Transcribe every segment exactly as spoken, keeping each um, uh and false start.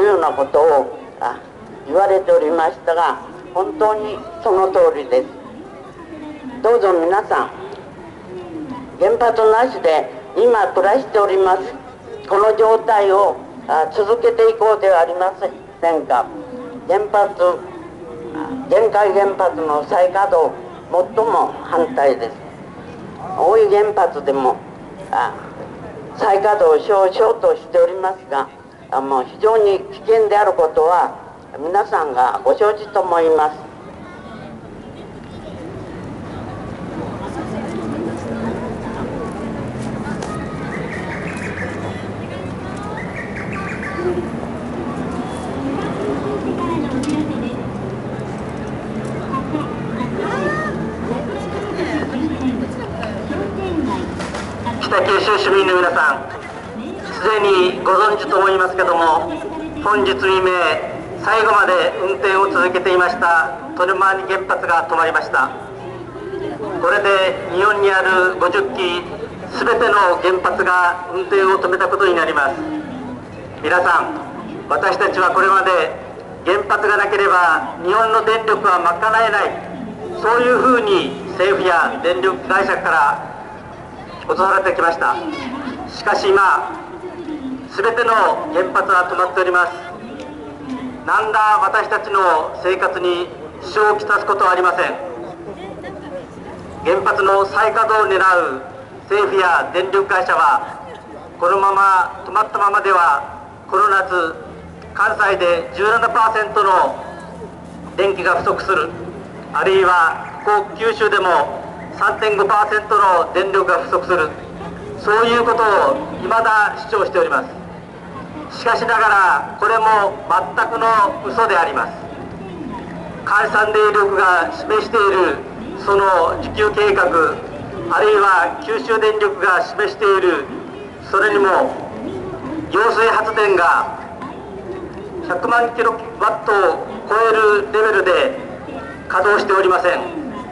いうようなことを言われておりましたが、本当にその通りです。どうぞ皆さん、原発なしで今暮らしておりますこの状態を続けていこうではありませんか。原発、限界原発の再稼働、最も反対です。大井原発でも再稼働をしようとしておりますが、もう非常に危険であることは皆さんがご承知と思います。 北九州市民の皆さん、すでにご存知と思いますけども、本日未明最後まで運転を続けていましたトルマーニ原発が止まりました。これで日本にあるごじゅっきすべての原発が運転を止めたことになります。皆さん、私たちはこれまで原発がなければ日本の電力は賄えない、そういうふうに政府や電力会社から脅されてきました。しかし今、すべての原発は止まっております。何ら私たちの生活に支障をきたすことはありません。原発の再稼働を狙う政府や電力会社は、このまま止まったままではこの夏、関西で じゅうななパーセント の電気が不足する、あるいはここ九州でも さんてんごパーセント の電力が不足する、そういうことを未だ主張しております。しかしながらこれも全くの嘘であります。関西電力が示しているその需給計画、あるいは九州電力が示しているそれにも揚水発電がひゃくまんキロワットを超えるレベルで稼働しておりません。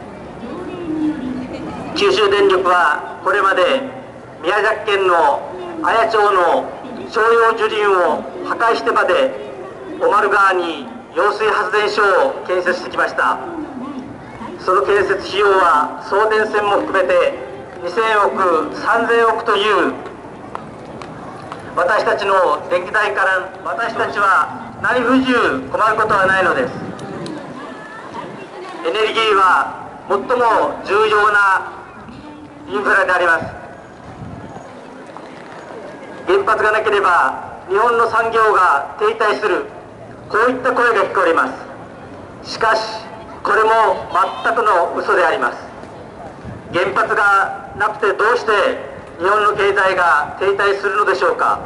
九州電力はこれまで宮崎県の綾町の商用樹林を破壊してまで小丸川に揚水発電所を建設してきました。その建設費用は送電線も含めてにせんおくさんぜんおくという、私たちの電気代から私たちは何不自由困ることはないのです。エネルギーは最も重要なインフラであります。原発がなければ日本の産業が停滞する、こういった声が聞こえます。しかしこれも全くの嘘であります。原発がなくてどうして日本の経済が停滞するのでしょうか。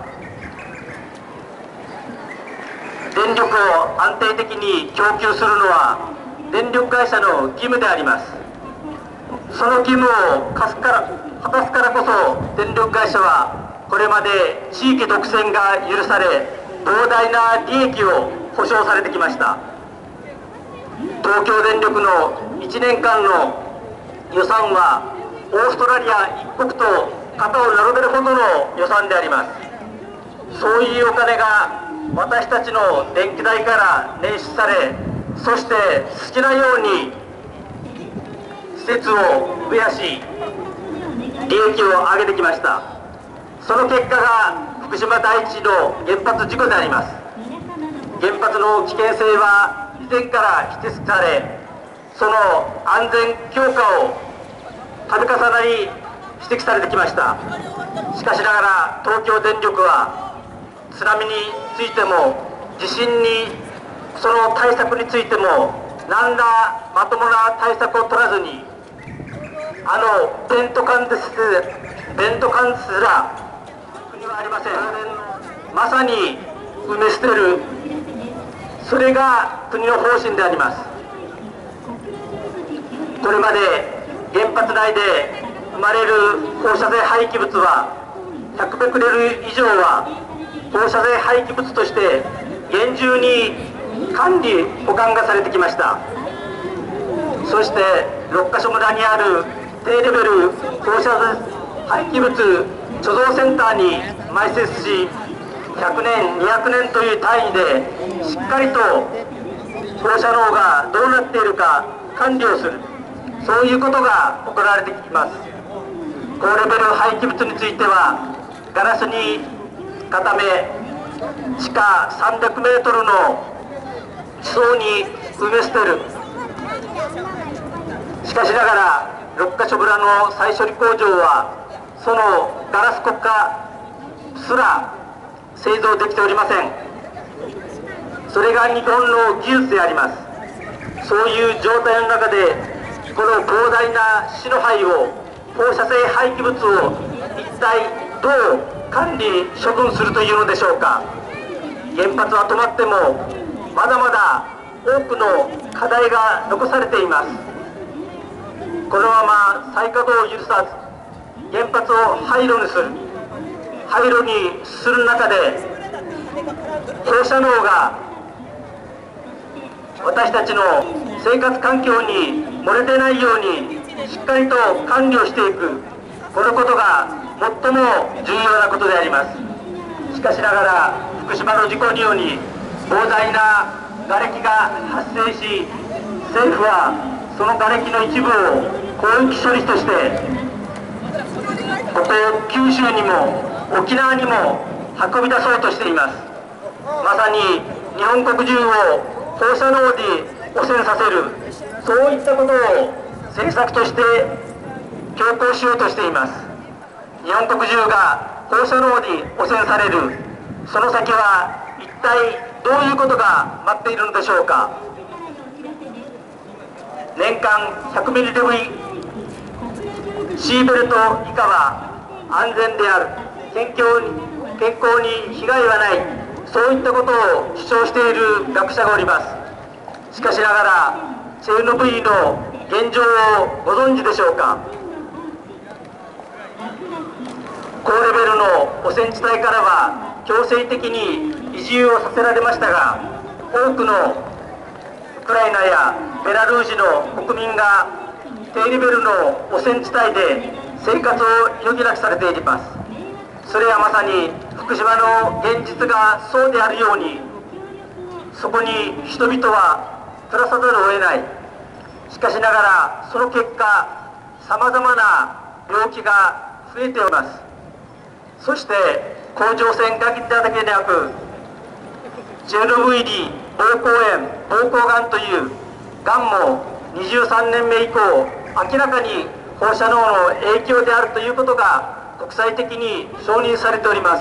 電力を安定的に供給するのは電力会社の義務であります。その義務を課すから果たすからこそ、電力会社はこれまで地域独占が許され、膨大な利益を保証されてきました。東京電力のいちねんかんの予算はオーストラリア一国と肩を並べるほどの予算であります。そういうお金が私たちの電気代から捻出され、そして好きなように施設を増やし利益を上げてきました。その結果が福島第一の原発事故であります。原発の危険性は以前から指摘され、その安全強化を度重なり指摘されてきました。しかしながら東京電力は津波についても地震にその対策についても何らまともな対策を取らずに、あのベント管ですベント管すら国はありません。まさに埋め捨てる、それが国の方針であります。これまで原発内で生まれる放射性廃棄物はひゃくベクレル以上は放射性廃棄物として厳重に管理保管がされてきました。そして六ヶ所村にある低レベル放射性廃棄物貯蔵センターに埋設し、 ひゃくねんにひゃくねんという単位でしっかりと放射能がどうなっているか管理をする、そういうことが行われてきます。高レベル廃棄物についてはガラスに固め、地下さんびゃくメートルの地層に埋め捨てる。しかしながら六ヶ所村の再処理工場はそのガラス国家すら製造できておりません。それが日本の技術であります。そういう状態の中でこの膨大な死の灰を、放射性廃棄物を一体どう管理処分するというのでしょうか。原発は止まってもまだまだ多くの課題が残されています。このまま再稼働を許さず原発を廃炉にする廃炉にする中で放射能が私たちの生活環境に漏れてないようにしっかりと管理をしていく、このことが最も重要なことであります。しかしながら福島の事故により膨大な瓦礫が発生し、政府はその瓦礫の一部を広域処理としてここ九州にも沖縄にも運び出そうとしています。まさに日本国中を放射能で汚染させる、そういったことを政策として強行しようとしています。日本国中が放射能で汚染される、その先は一体どういうことが待っているのでしょうか。年間ひゃくミリでもシーベルト以下は安全である、健康に健康に被害はない、そういったことを主張している学者がおります。しかしながらチェルノブイリの現状をご存知でしょうか。高レベルの汚染地帯からは強制的に移住をさせられましたが、多くのウクライナやベラルーシの国民が低レベルの汚染地帯で生活を余儀なくされています。それはまさに福島の現実がそうであるように、そこに人々は暮らさざるを得ない。しかしながらその結果、さまざまな病気が増えております。そして甲状腺がんだけでなくチェルノブイリ、膀胱炎、膀胱がんというがんもにじゅうさんねんめ以降明らかに放射能の影響であるということが国際的に承認されております。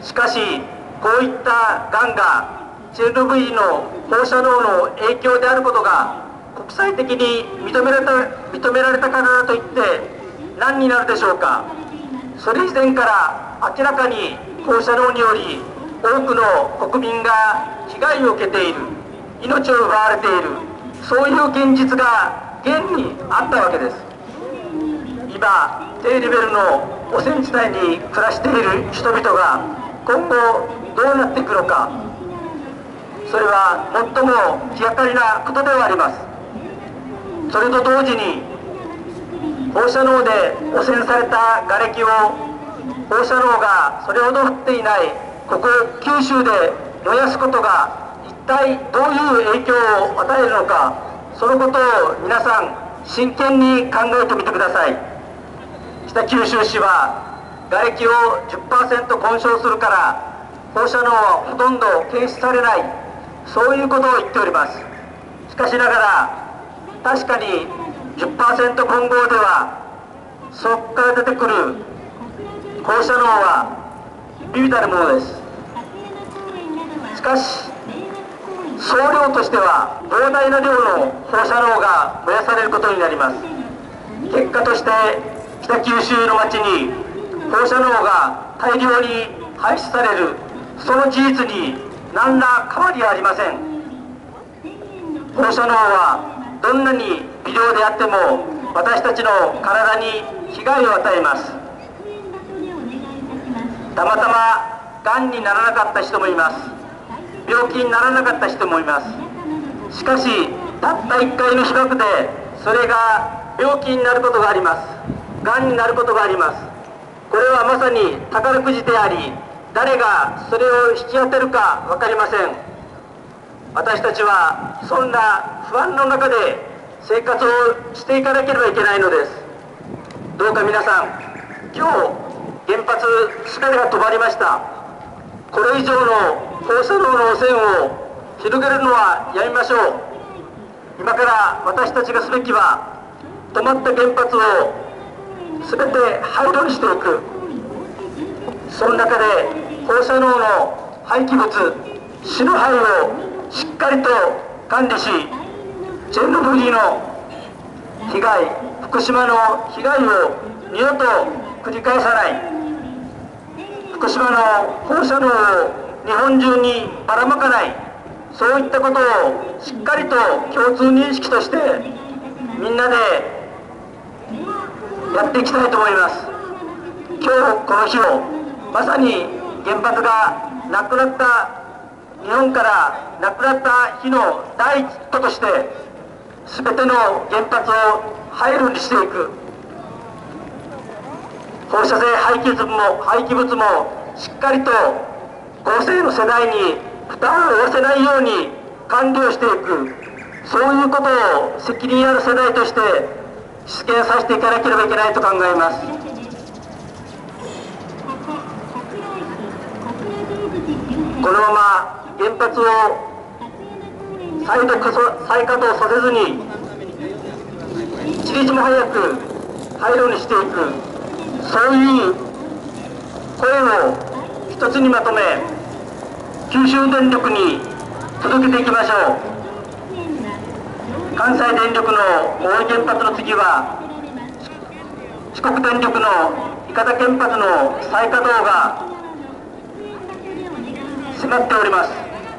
しかしこういったがんがチェルノブイリの放射能の影響であることが国際的に認められた認められたからといって何になるでしょうか。それ以前から明らかに放射能により多くの国民が被害を受けている、命を奪われている、そういう現実が現にあったわけです。今低レベルの汚染地帯に暮らしている人々が今後どうなっていくのか、それは最も気がかりなことではあります。それと同時に放射能で汚染された瓦礫を放射能がそれほど降っていないここ九州で燃やすことが一体どういう影響を与えるのか、そのことを皆さん真剣に考えてみてください。北九州市は瓦礫を じゅっパーセント 混焼するから放射能はほとんど検出されない、そういうことを言っております。しかしながら確かに じゅっパーセント 混合ではそこから出てくる放射能は微々たるものです。しかし総量としては膨大な量の放射能が燃やされることになります。結果として北九州の町に放射能が大量に排出される、その事実に何ら変わりはありません。放射能はどんなに微量であっても私たちの体に被害を与えます。たまたまがんにならなかった人もいます。病気にならなかった人もいます。しかしたったいっかいの被爆でそれが病気になることがあります。がんになることがあります。これはまさに宝くじであり、 誰がそれを引き当てるか分かりません。私たちはそんな不安の中で生活をしていかなければいけないのです。どうか皆さん、今日原発すべてが止まりました。これ以上の放射能の汚染を広げるのはやめましょう。今から私たちがすべきは、止まった原発をすべて廃炉にしていく。その中で放射能の廃棄物、死ぬ灰をしっかりと管理し、チェルノブイリの被害、福島の被害を二度と繰り返さない、福島の放射能を日本中にばらまかない、そういったことをしっかりと共通認識としてみんなでやっていきたいと思います。今日この日をまさに原発がなくなった日本からなくなった日の第一歩として、全ての原発を廃炉にしていく、放射性廃棄物も廃棄物もしっかりと後世の世代に負担を負わせないように管理をしていく、そういうことを責任ある世代として実現させていかなければいけないと考えます。このまま原発を再度再稼働させずに一日も早く廃炉にしていく、そういう声を一つにまとめ九州電力に届けていきましょう。関西電力の大井原発の次は四国電力の伊方原発の再稼働が迫っております。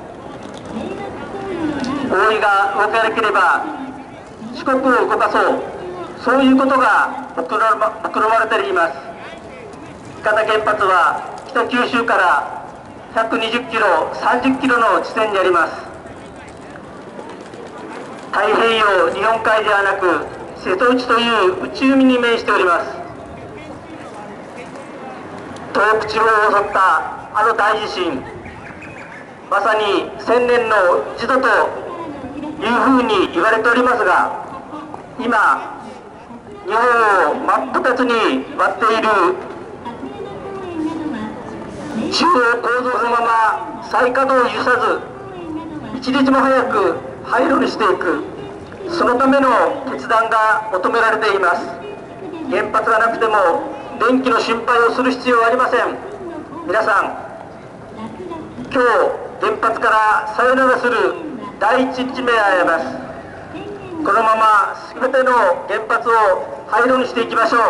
大井が動かなければ四国を動かそう、そういうことが目論まれています。伊方原発は北九州からひゃくにじゅっキロ、さんじゅっキロの地点にあります。太平洋日本海ではなく瀬戸内という内海に面しております。東北地方を襲ったあの大地震、まさに千年の一度というふうに言われておりますが、今日本を真っ二つに割っている中央構造のまま再稼働を許さず一日も早く廃炉にしていく、そのための決断が求められています。原発がなくても電気の心配をする必要はありません。皆さん、今日原発からさよならする第一日目であります。このまま全ての原発を廃炉にしていきましょう。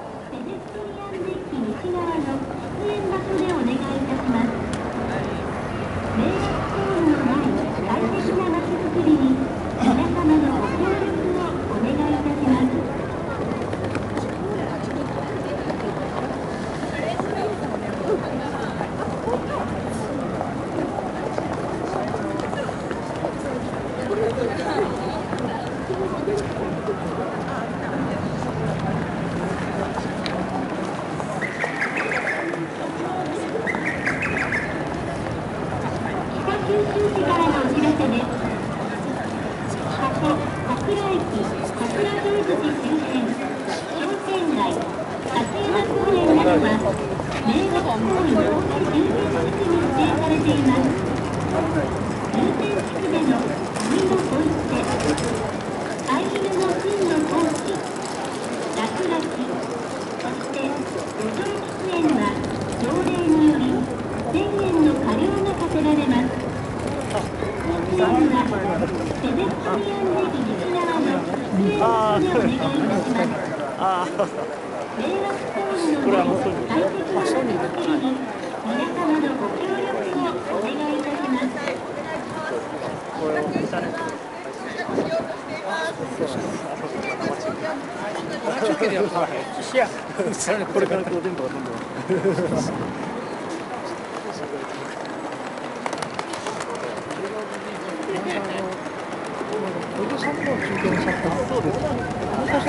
これからこう全部どんどん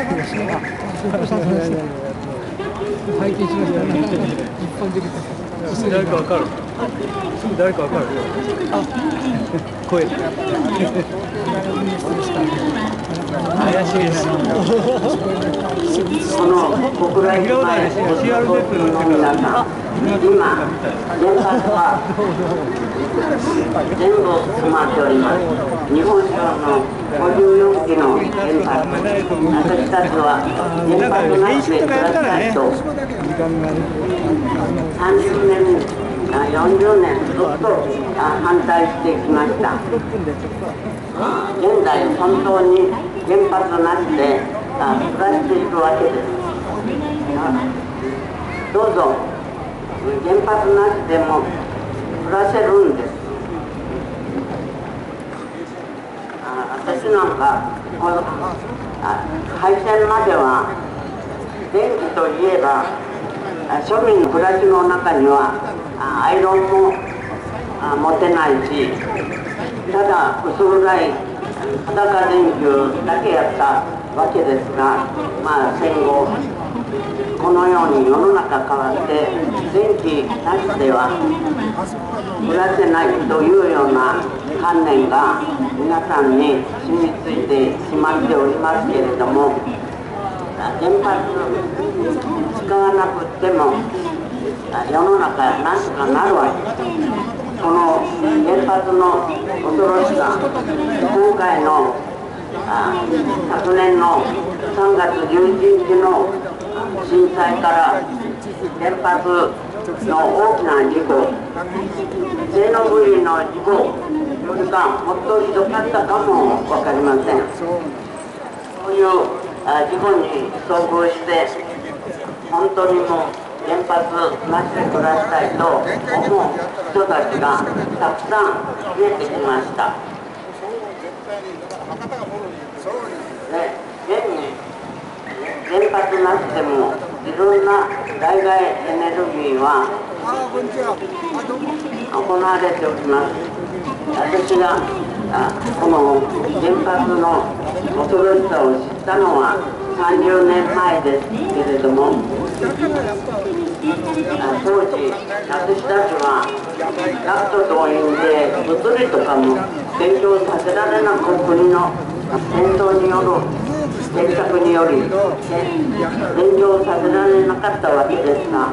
拝見しました。一本できた。 すぐ誰かわかる。すぐ誰かわかる。あ、声。怪しいです。 この国内前の皆さん、今、原発は全部止まっております。日本省のごじゅうよんきの原発、私たちは原発なしで暮らしたいと、さんじゅうねん、よんじゅうねんずっと反対してきました。現在、本当に原発なしで暮らしているわけです。どうぞ、原発なしでも暮らせるんです。私なんか、この廃線までは、電気といえば、庶民の暮らしの中には、アイロンも持てないし、ただ薄暗い裸電球だけやったわけですが、まあ、戦後、このように世の中変わって、電気なしでは暮らせないというような観念が皆さんに染みついてしまっておりますけれども、原発使わなくても世の中なんとかなるわけです。この原発の恐ろしさ、今回の昨年のさんがつじゅういちにちの震災から原発の大きな事故、チェルノブイリの事故よりかもっとひどかったかも分かりません。そういう事故に遭遇して本当にもう原発なしで暮らしたいと思う人たちがたくさん増えてきました。で、現に原発なしでもいろんな代替エネルギーは行われております。私がこの原発の恐ろしさを知ったのはさんじゅうねんまえですけれども、当時私たちは学徒動員で物理とかも勉強させられなく、国の戦争による政策により勉強させられなかったわけですが、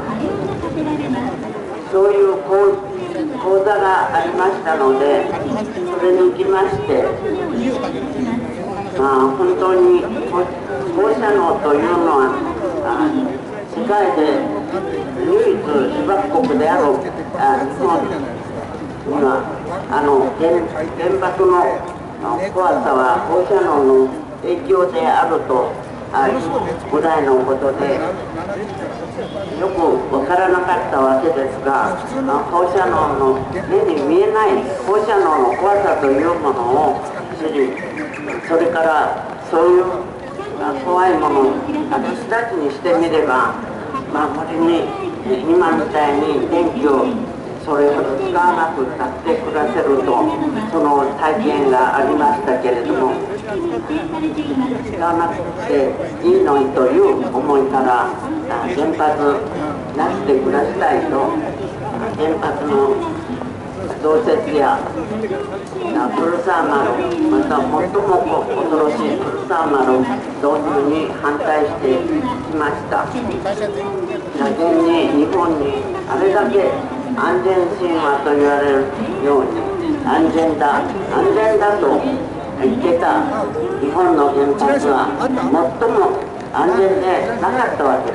そういう講座がありましたので、それに行きまして、まあ、本当に放射能というのは世界で唯一被爆国である日本にはあの 原, 原爆の怖さは放射能の影響であるというぐらいのことでよく分からなかったわけですが、放射能の目に見えない放射能の怖さというものを知り、それからそういう怖いものを私たちにしてみれば、まあ、無理に今みたいに電気をそれほど使わなくたって暮らせると、その体験がありましたけれども、使わなくていいのにという思いから原発なしで暮らしたいと、原発の増設やプルサーマル、また最も恐ろしいプルサーマル導入に反対してきました。現に日本にあれだけ安全神話と言われるように安全だ安全だと言ってた日本の原発は最も安全でなかったわけです。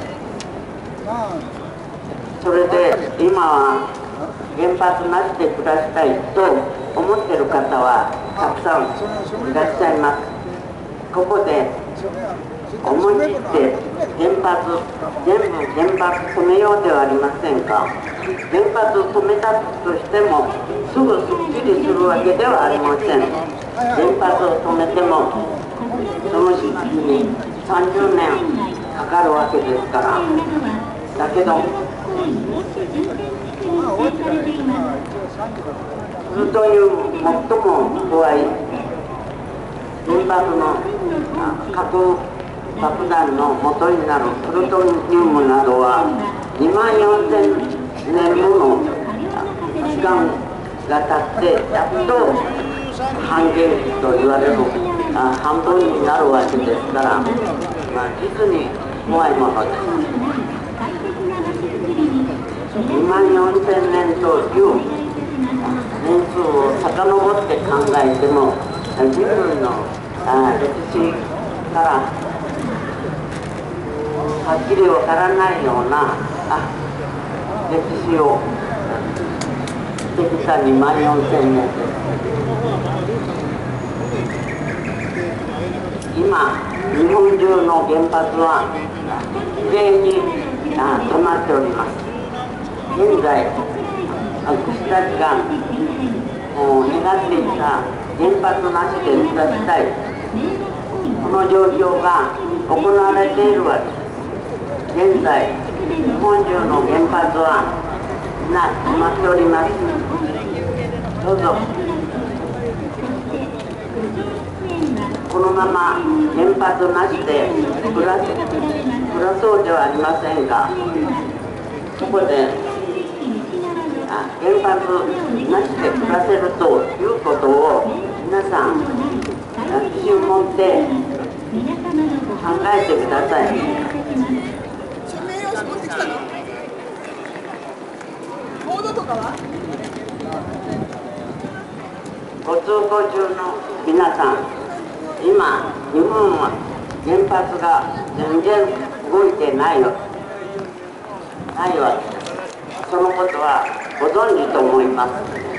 それで今は原発なしで暮らしたいと思っている方はたくさんいらっしゃいます。ここで思い切って原発全部原発止めようではありませんか。原発止めたとしてもすぐすっきりするわけではありません。原発を止めてもその時期にさんじゅうねんかかるわけですから。だけどという最も怖い原爆の核爆弾の元になるプルトニウムなどはにまんよんせん年もの時間が経ってやっと半減と言われるあ半分になるわけですから、まあ、実に怖いものです。にまんよんせんねんという年数を遡って考えても人類の歴史からはっきりわからないようなあ歴史をしてきたにまんよんせんねんです。今日本中の原発はきれいに止まっております。現在私たちがもう願っていた原発なしで目指したいこの状況が行われているわけです。現在日本中の原発はみんな止まっております。どうぞこのまま原発なしで暮らす暮らそうではありませんか。そこであ原発なしで暮らせるということを皆さん自信を持って考えてください。ご通行中の皆さん、今日本は原発が全然動いてないよないわけです。そのことはご存知と思います。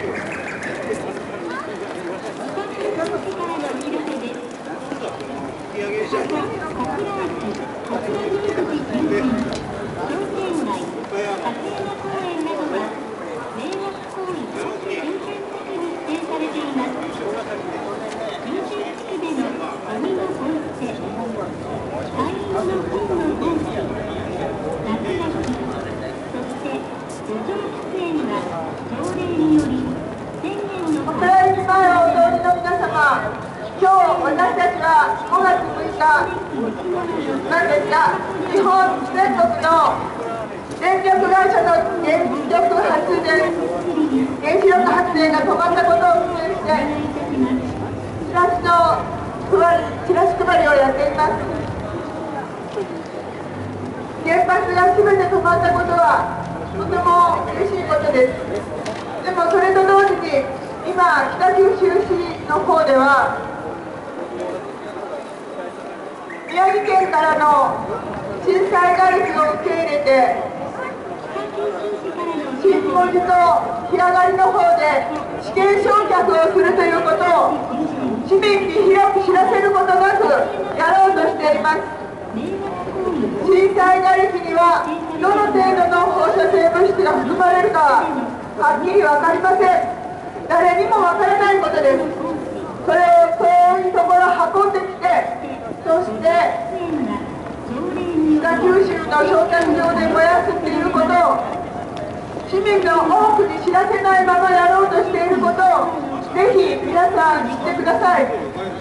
今日私たちはごがつむいかなんですが、日本全国の電力会社の原力発電原子力発電が止まったことを記念してチラシの配りチラシ配りをやっています。原発が全て止まったことはとても嬉しいことです。でもそれと同時に今北九州市の方では宮城県からの震災がれきを受け入れて新門寺と平狩りの方で試験焼却をするということを市民に広く知らせることなくやろうとしています。震災がれきにはどの程度の放射性物質が含まれるかははっきり分かりません。誰にも分からないことです。それを遠いところ運んできて、そして北九州の焼却場で燃やすっていうことを市民の多くに知らせないままやろうとしていることをぜひ皆さん知ってください。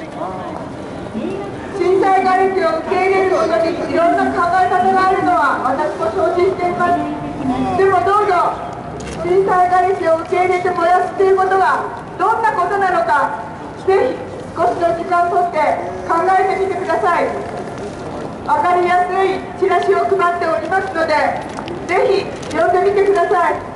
震災がれきを受け入れることにいろんな考え方があるのは私も承知しています。でもどうぞ震災がれきを受け入れて燃やすということがどんなことなのかぜひ少しの時間をとって考えてみてください。分かりやすいチラシを配っておりますのでぜひ読んでみてください。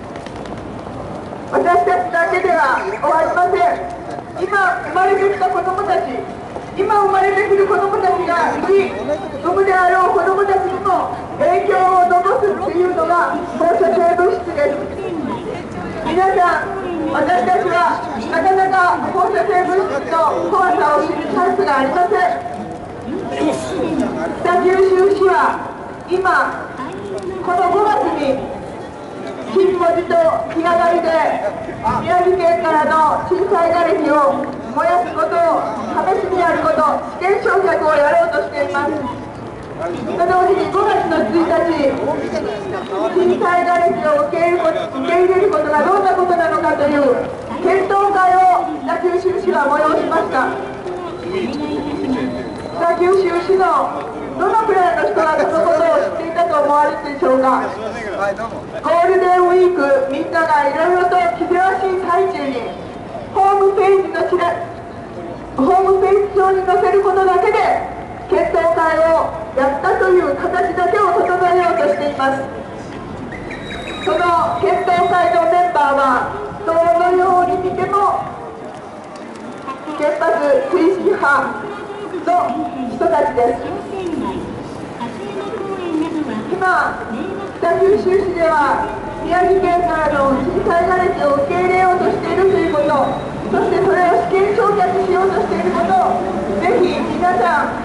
私たちだけでは終わりません。今生まれてきた子どもたち今生まれてくる子どもたちが次産むであろう子どもたちにも影響を残すっていうのが放射性物質です。皆さん私たちはなかなか放射性物質の怖さを知るチャンスがありません。北九州市は今このごがつに新門寺と平狩りで宮城県からの震災がれきを燃やすことを試しにやること試験焼却をやろうとしています。と同時にごがつのついたち震災がれきを受け入れること受け入れることがどんなことなのかという検討会を北九州市は催しました。北九州市のどのくらいの人がそのことを知っていたと思われるでしょうか。 ゴールデンウィーク、みんながいろいろと気ぜわしい最中に、ホームページのチラホームページ上に載せることだけで検討会をやったという形だけを整えようとしています。その検討会のメンバーはどのように見ても原発推進派の人たちです。今、北九州市では宮城県からの震災がれきを受け入れようとしているということ、そしてそれを試験償却しようとしていることをぜひ皆さん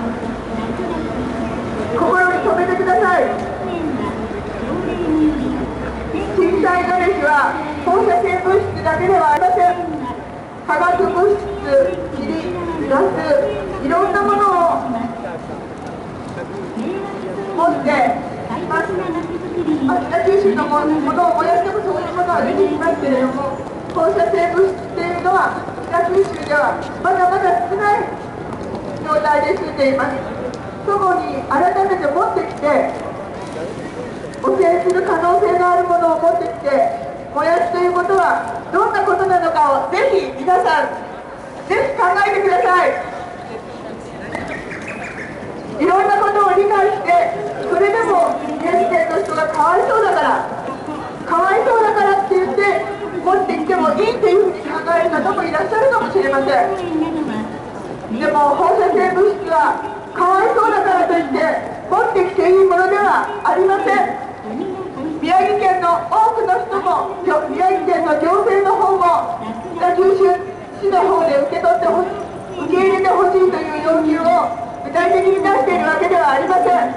心に留めてください。震災がれきは放射性物質だけではありません。化学物質、塵、ガス、いろんなものを持って北九州のものを燃やしてもそういうものは出てきますけれども、放射性物質っていうのは北九州ではまだまだ少ない状態で住んでいます。そこに改めて持ってきて汚染する可能性のあるものを持ってきて燃やすということはどんなことなのかをぜひ皆さんぜひ考えてください。いろんなことを理解して、それでも宮城県の人がかわいそうだからかわいそうだからって言って持ってきてもいいっていうふうに考える方もいらっしゃるかもしれません。でも放射性物質はかわいそうだからといって持ってきていいものではありません。宮城県の多くの人も宮城県の行政の方も北九州市の方で受け取ってほ受け入れてほしいという要求を具体的に出しているわけではありません。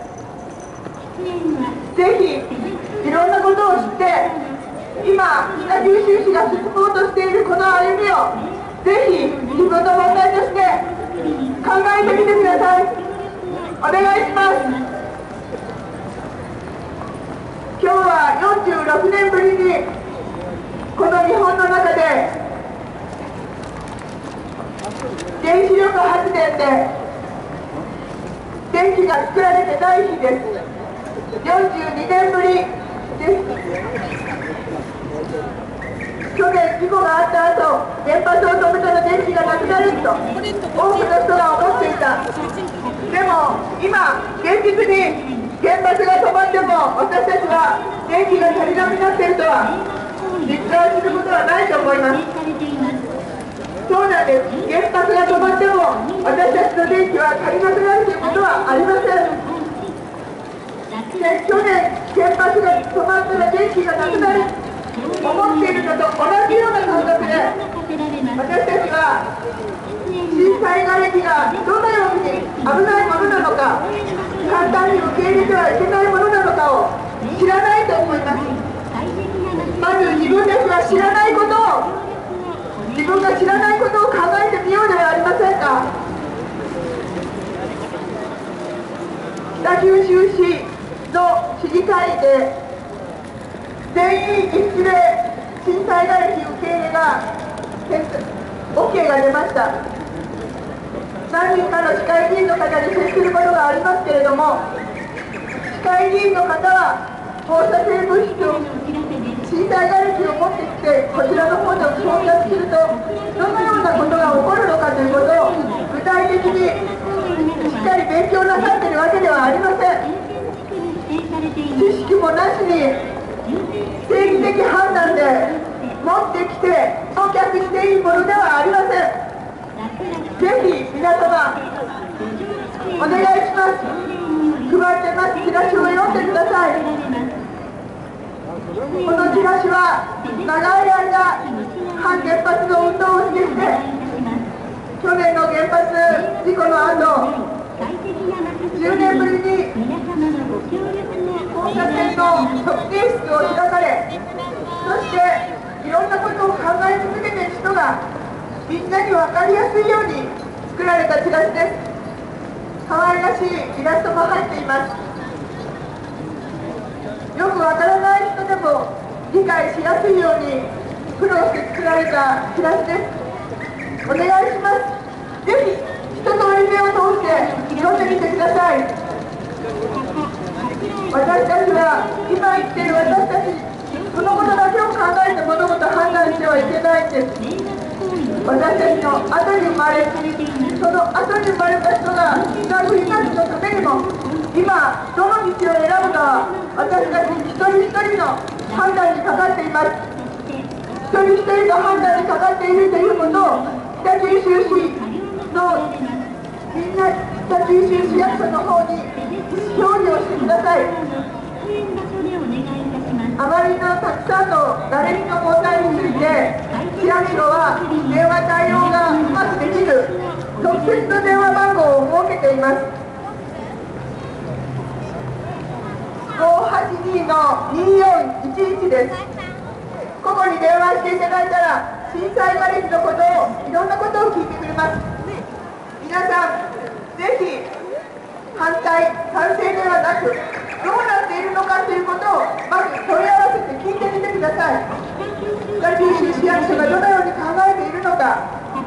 ぜひいろんなことを知って今北九州市が進もうとしているこの歩みをぜひ自分の問題として考えてみてください。お願いします。今日はよんじゅうろくねんぶりにこの日本の中で原子力発電で電気が作られてない日です。よんじゅうにねんぶりです。去年事故があった後、原発を止めたら電気がなくなると多くの人が思っていた。でも今現実に原発が止まっても私たちは電気が足りなくなっているとは実感することはないと思います。そうなんです。原発が止まっても私たちの電気は足りなくなるということはありません。で去年原発が止まったら電気がなくなる思っているのと同じような感覚で私たちは震災がれきがどのように危ないものなのか簡単に受け入れてはいけないものなのかを知らないと思います。まず自分たちは知らないことを自分が知らないことを考えてみようではありませんか。北九州市の市議会で全員一致で震災がれき受け入れが OK が出ました。何人かの市会議員の方に接することがありますけれども、市会議員の方は放射性物質を震災がれきを持ってきてこちらの方で焼却するとどのようなことが起こるのかということを具体的にしっかり勉強なさっているわけではありません。知識もなしに政治的判断で持ってきて焼却していいものではありません。ぜひ皆様お願いします。配ってますチラシを読んでください。このチラシは長い間反原発の運動をしてきて去年の原発事故の後じゅうねんぶりに放射線の測定室を開かれ、そしていろんなことを考え続けている人がみんなに分かりやすいように作られたチラシです。可愛らしいイラストも入っています。よくわからない人でも理解しやすいように苦労して作られたチラシです。お願いします。ぜひ一通り目を通して読んでみてください。 私たちは今生きている私たち、そのことだけを考えて物事を判断してはいけないんです。私たちの後に生まれ、その後に生まれた人がつなぐ命のためにも、今どの道を選ぶかは私たち一人一人の判断にかかっています。一人一人の判断にかかっているということを北九州市のみんな、北九州市役所の方に表示をしてください。あまりのたくさんのがれきの問題について、市役所は電話対応がうまくできる特設の電話番号を設けています。ごはちにのによんいちいちです。ここに電話していただいたら、震災がれきのことを、いろんなことを聞いてくれます。皆さん、ぜひ反対、賛成ではなく、どうなっているのかということをまず問い合わせて聞いてみてください。北九州市役所がどのように考えているのか。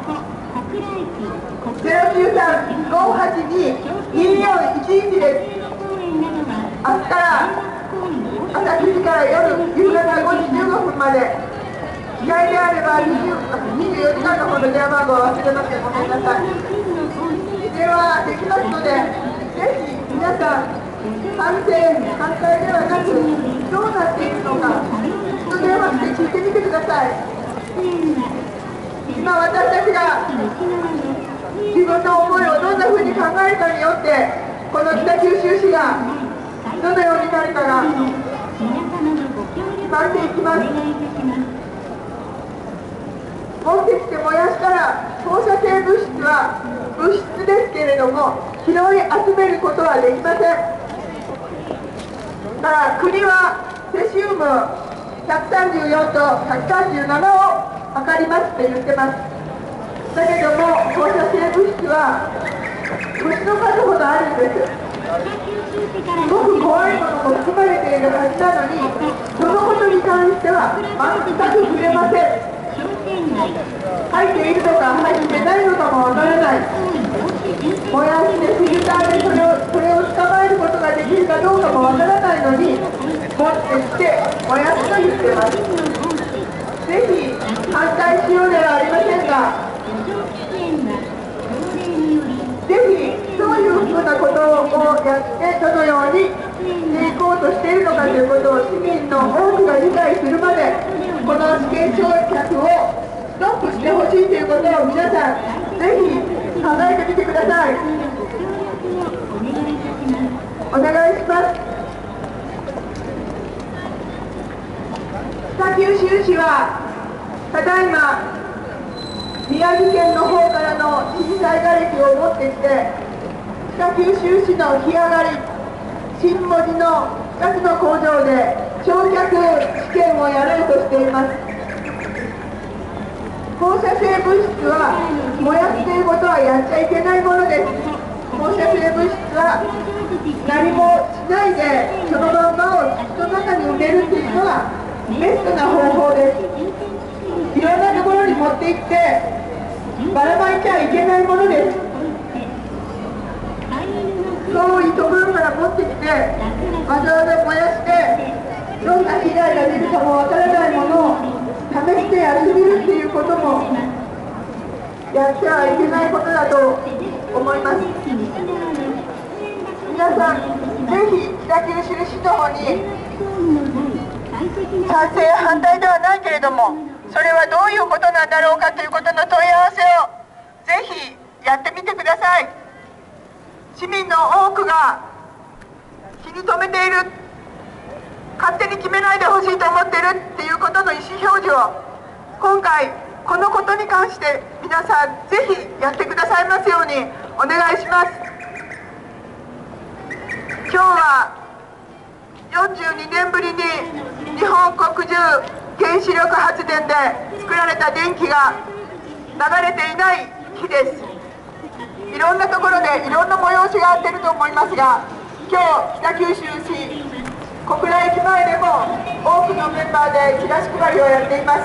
ゼロきゅうさん ごはちに によんいちいちです。明日から朝くじから夜夕方ごじじゅうごふんまで、機会であればにじゅうよじかんの方の電話番号を忘れなくてごめんなさい。電話できますので、ぜひ皆さん、賛成、反対ではなく、どうなっているのか、一度電話して聞いてみてください。今私たちが自分の思いをどんなふうに考えるかによって、この北九州市がどのようになるかが決まっていきます。持ってきて燃やしたら、放射性物質は物質ですけれども、拾い集めることはできません。だから国はセシウムひゃくさんじゅうよんとひゃくさんじゅうななを測りますって言ってます。だけども放射性物質は虫の数ほどあるんです。すごく怖いものも含まれているはずなのに、そのことに関しては全く触れません。入っているのか入ってないのかもわからない。燃やしてフィルターでそれをそれを捕まえることができるかどうかもわからないのに、持ってきて燃やすと言ってます。ぜひ反対しようではありませんが、ぜひどういうふうなことをやってどのようにしていこうとしているのかということを市民の多くが理解するまで、この試験焼却をストップしてほしいということを皆さんぜひ考えてみてください。お願いします。北九州市はただいま宮城県の方からの震災がれきを持ってきて、北九州市の干上がり新門司のふたつの工場で焼却試験をやろうとしています。放射性物質は燃やすということはやっちゃいけないものです。放射性物質は何もしないでそのまんまを土の中に埋めるというのがベストな方法です。いろんなところに持って行ってばらまいちゃいけないものです。遠いところから持ってきてわざわざ燃やして、どんな被害が出るかもわからないものを試してやってみるっていうこともやってはいけないことだと思います。皆さんぜひ北九州市の方に賛成反対ではないけれども、それはどういうことなんだろうかということの問い合わせをぜひやってみてください。市民の多くが気に留めている、勝手に決めないでほしいと思っているっていうことの意思表示を今回このことに関して皆さんぜひやってくださいますようにお願いします。今日はよんじゅうにねんぶりに日本国中原子力発電で作られた電気が流れていない日です。いろんなところでいろんな催しがあってると思いますが、今日北九州市小倉駅前でも多くのメンバーでチラシ配りをやっています。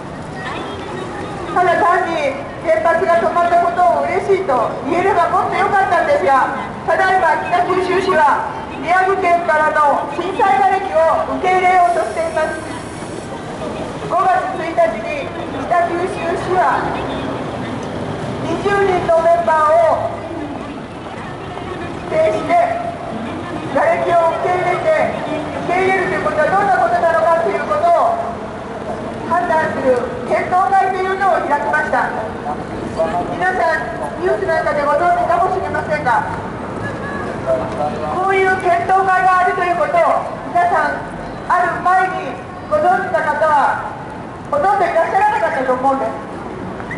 ただ単に原発が止まったことを嬉しいと言えればもっと良かったんですが、ただいま北九州市は宮城県からの震災がれきを受け入れようとしています。ごがつついたちに北九州市はにじゅうにんのメンバーを指定してがれきを受け入れて受け入れるということはどんなことなのかということを判断する検討会というのを開きました。皆さんニュースなんかでご存知かもしれませんが、こういう検討会があるということを皆さんある前にご存知の方はほとんどいらっしゃらなかったと思うんです。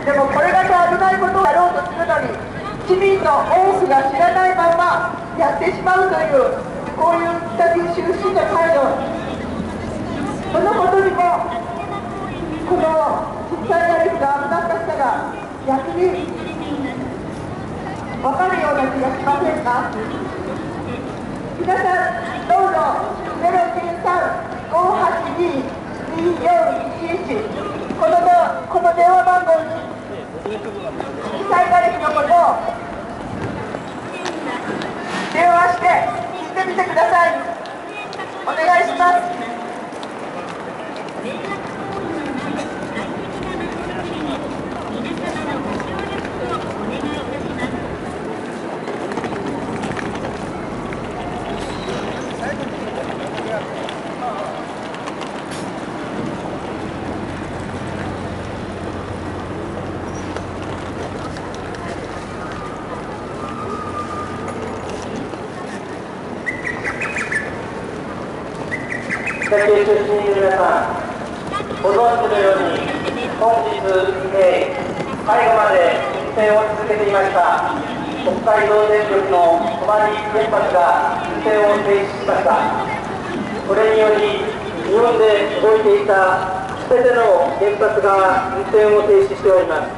でもこれだけ危ないことをやろうとするのに市民の多くが知らないままやってしまうというこういう北九州市の態度、そのことにもこの震災がれきが危なかったが逆に分かるような気がしませんか。皆さんどうぞゼロきゅうさん ごはちに にーよんいちいちこのこの電話番号に震災がれきのことを電話して聞いてみてください。お願いします。 北九州市民の皆さん、ご存知のように本日未明、最後まで運転を続けていました北海道電力の泊原原発が運転を停止しました。これにより日本で動いていたすべての原発が運転を停止しております。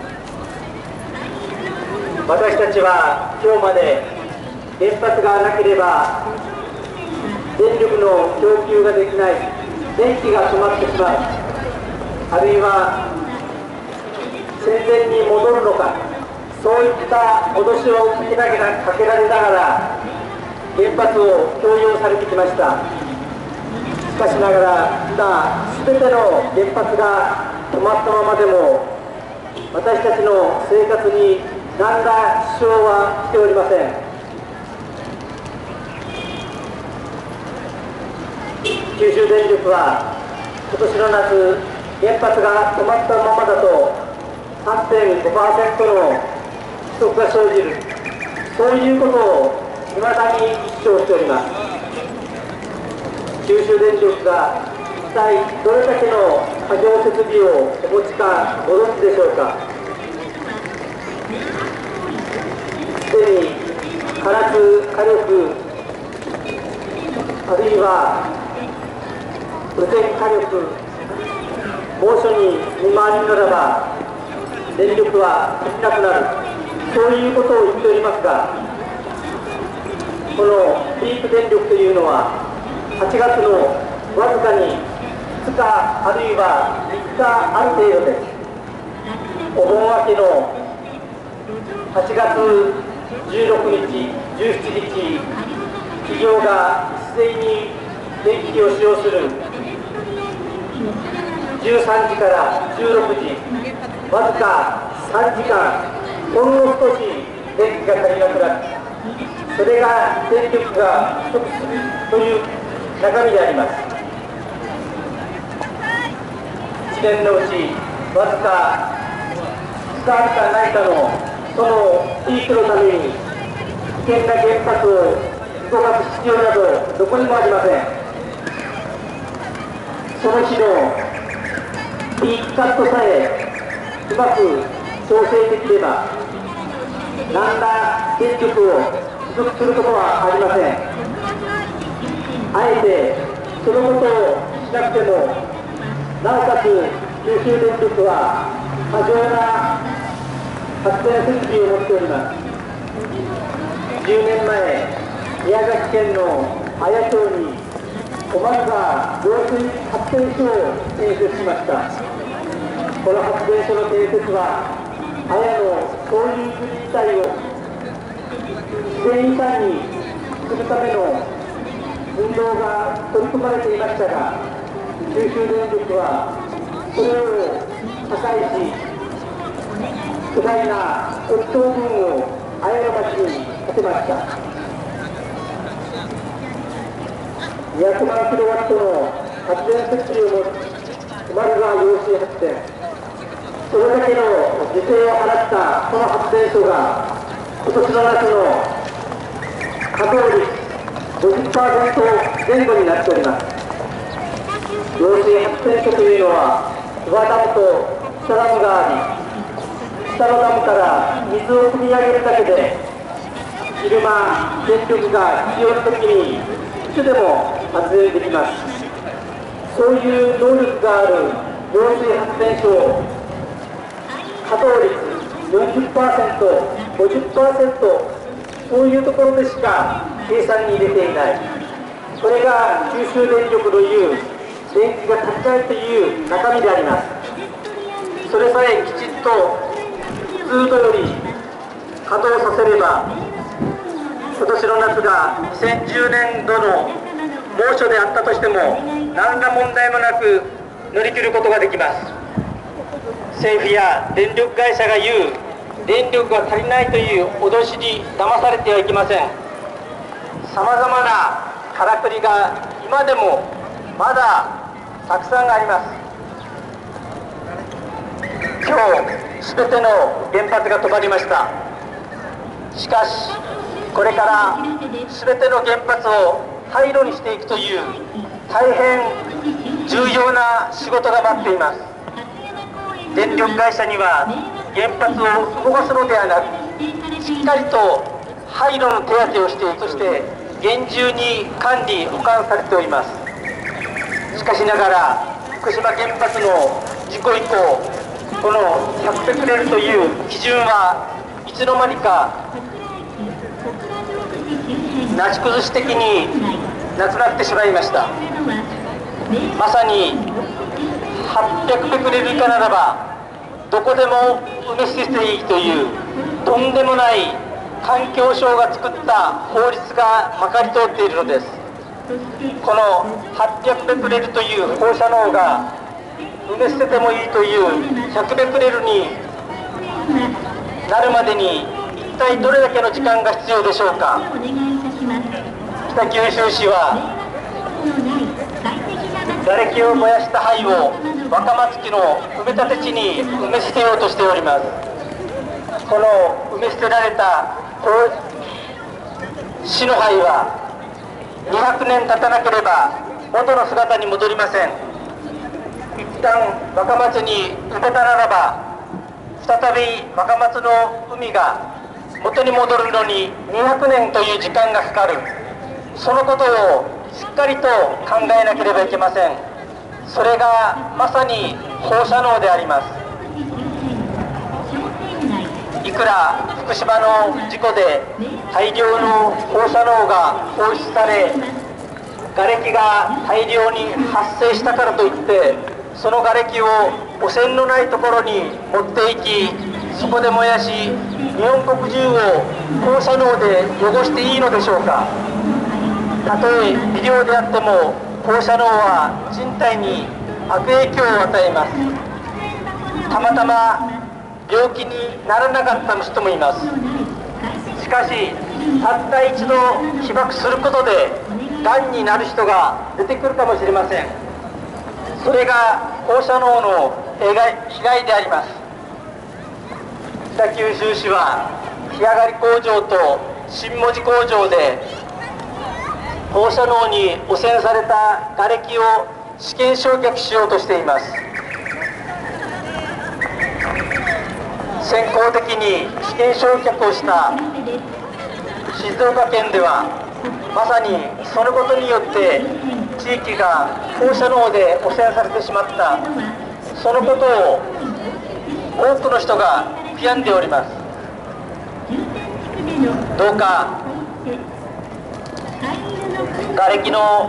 私たちは今日まで原発がなければ電力の供給ができない、電気が止まってしまう、あるいは戦前に戻るのか、そういった脅しをかけられかけられながら原発を供用されてきました。しかしながら今すべての原発が止まったままでも私たちの生活に何ら支障はしておりません。九州電力は今年の夏、原発が止まったままだと さんてんごパーセント の不足が生じる、そういうことをいまだに主張しております。九州電力が一体どれだけの過剰設備をお持ちかご存知でしょうか。すでに火力、火力、あるいは無線火力、猛暑に見舞われるならば電力は足りなくなる、そういうことを言っておりますが、このピーク電力というのははちがつのわずかにふつかあるいはみっかある程度です。お盆明けのはちがつじゅうろくにち、じゅうしちにち、企業が一斉に電気を使用するじゅうさんじからじゅうろくじ、わずかさんじかん、ほんの少し電気が足りなくなる、それが電力が不足するという中身であります。いちねんのうちわずかふつかあるかないかのそのピークのために危険な原発を動かす必要などどこにもありません。その日のピークカットさえうまく調整できれば何ら電力を不足することはありません。あえてそのことをしなくてもなおかつ九州電力は過剰な発電設備を持っております。じゅうねんまえ宮崎県の綾町に小松川揚水発電所を建設しました。この発電所の建設は綾の総流水自体を自然遺産にするための運動が取り組まれていましたが、九州電力はそれを破壊し、巨大な越冬軍を綾野町に建てました。にひゃくまんキロワットの発電設備を持つ熊川揚水発電、それだけの犠牲を払ったこの発電所が今年の夏の稼働率 ごじゅっパーセント 前後になっております。揚水発電所というのは宇和ダムと北ダムがあり、北のダムから水を汲み上げるだけで昼間電力が必要な時にいつでも発電できます。そういう能力がある揚水発電所を稼働率 よんじゅっパーセント、ごじゅっパーセント、そういうところでしか計算に入れていない。これが九州電力の言う電気が足りないという中身であります。それさえきちっと普通通り稼働させれば、今年の夏がにせんじゅうねんどの猛暑であったとしても何ら問題もなく乗り切ることができます。政府や電力会社が言う電力が足りないという脅しに騙されてはいけません。さまざまなからくりが今でもまだたくさんあります。今日すべての原発が止まりました。しかしこれからすべての原発を廃炉にしていくという大変重要な仕事が待っています。電力会社には原発を動かすのではなく、しっかりと廃炉の手当てをして、そして厳重に管理保管されております。しかしながら福島原発の事故以降、このひゃくベクレルという基準はいつの間にかなし崩し的になくなってしまいました。まさにはっぴゃくベクレル以下ならばどこでも埋め捨てていいというとんでもない環境省が作った法律がまかり通っているのです。このはっぴゃくベクレルという放射能が埋め捨ててもいいというひゃくベクレルになるまでに一体どれだけの時間が必要でしょうか。北九州市は瓦礫を燃やした灰を若松木の埋め立て地に埋め捨てようとしております。この埋め捨てられた死の灰はにひゃくねん経たなければ元の姿に戻りません。一旦若松に埋めたならば再び若松の海が元に戻るのににひゃくねんという時間がかかる。そのことをしっかりと考えなければいけません。それがまさに放射能であります。いくら福島の事故で大量の放射能が放出され、瓦礫が大量に発生したからといってその瓦礫を汚染のないところに持っていき、そこで燃やし日本国中を放射能で汚していいのでしょうか。たとえ微量であっても放射能は人体に悪影響を与えます。たまたま病気にならなかった人もいます。しかしたった一度被爆することでがんになる人が出てくるかもしれません。それが放射能の被害であります。北九州市は干上がり工場と新門司工場で放射能に汚染された瓦礫を試験焼却しようとしています。先行的に試験焼却をした静岡県ではまさにそのことによって地域が放射能で汚染されてしまった、そのことを多くの人が悔やんでおります。どうか瓦礫の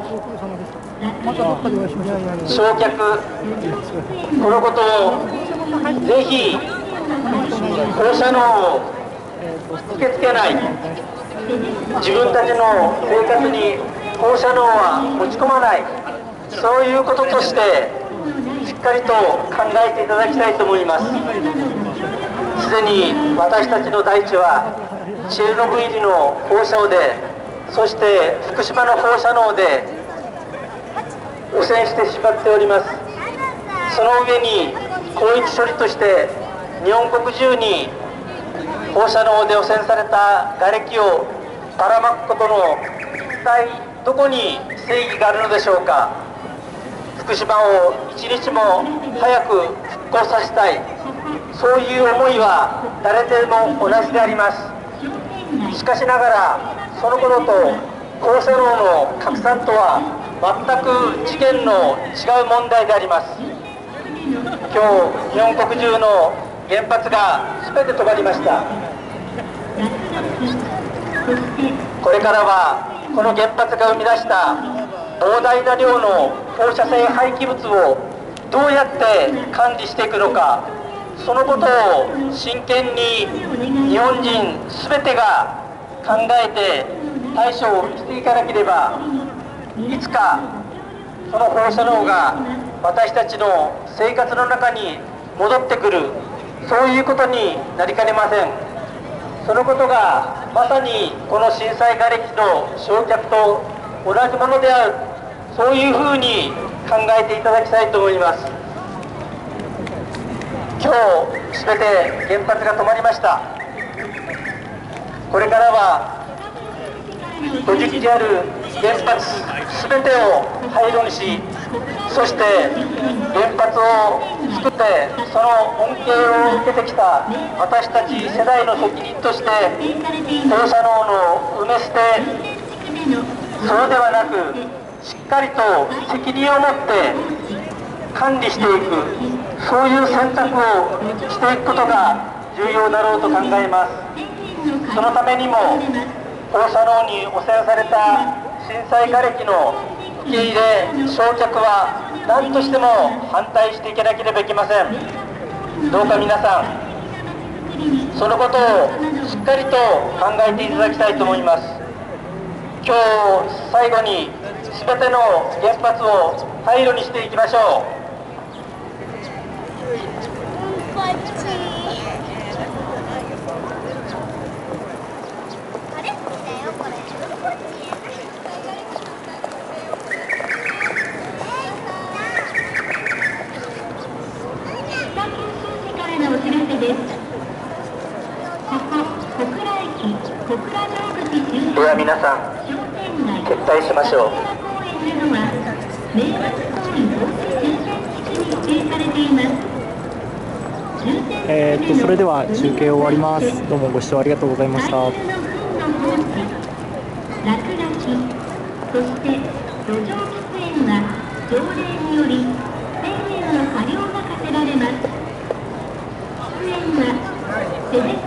焼却、このことをぜひ放射能を受け付けない、自分たちの生活に放射能は持ち込まない、そういうこととしてしっかりと考えていただきたいと思います。すでに私たちの大地はチェルノブイリの放射能で、そして福島の放射能で汚染してしまっております。その上に広域処理として日本国中に放射能で汚染された瓦礫をばらまくことの一体どこに正義があるのでしょうか。福島を一日も早く復興させたい、そういう思いは誰でも同じであります。しかしながらそのことと放射能の拡散とは全く次元の違う問題であります。今日日本国中の原発が全て止まりました。これからはこの原発が生み出した膨大な量の放射性廃棄物をどうやって管理していくのか、そのことを真剣に日本人全てが考えて対処をしていかなければ、いつかその放射能が私たちの生活の中に戻ってくる、そういうことになりかねません。そのことがまさにこの震災瓦礫の焼却と同じものである、そういうふうに考えていただきたいと思います。今日すべて原発が止まりました。これからはごじゅっきある原発すべてを廃炉にし、そして原発を作ってその恩恵を受けてきた私たち世代の責任として、放射能の埋め捨て、そうではなくしっかりと責任を持って管理していく、そういう選択をしていくことが重要だろうと考えます。そのためにも放射能に汚染された震災瓦礫の受け入れ焼却は何としても反対していかなければいけません。どうか皆さんそのことをしっかりと考えていただきたいと思います。今日最後に全ての原発を廃炉にしていきましょう。では皆さん撤退しましょう。 えー、っとそれでは中継終わります。どうもご視聴ありがとうございました。 落書き、そして土壌喫煙は条例によりせんえんの過料が課せられます。喫煙は手で